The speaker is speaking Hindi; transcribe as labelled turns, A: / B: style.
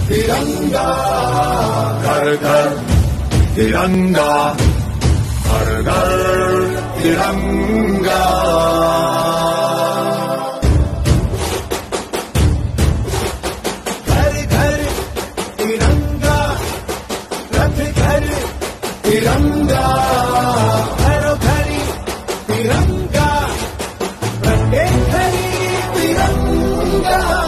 A: तिरंगा, घर घर तिरंगा, हर घर तिरंगा। घर घर तिरंगा, रथ घर तिरंगा, घरों घरी तिरंगा, प्रत्येक घरी तिरंगा।